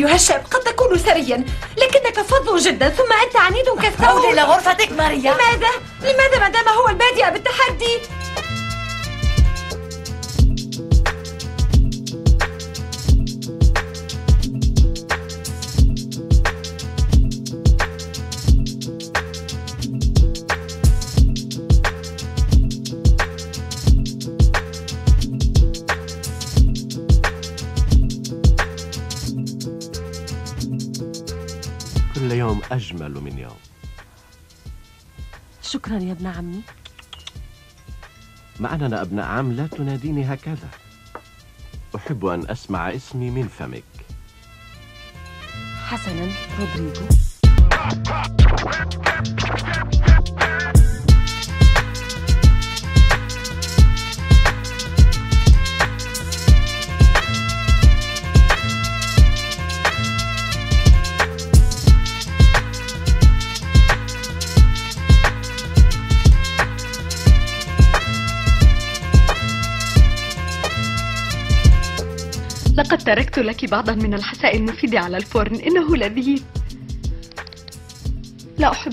أيها الشاب، قد تكون ثريا لكنك فظ جدا، ثم أنت عنيد كالثور. عودي إلى غرفتك ماريا. لماذا ما دام هو البادئ بالتحدي؟ كل يوم أجمل من يوم. شكرا يا ابن عمي. مع أننا أبناء عم لا تناديني هكذا. أحب أن أسمع اسمي من فمك. حسنا، رودريغو. لقد تركت لك بعضا من الحساء المفيد على الفرن، إنه لذيذ. لا أحب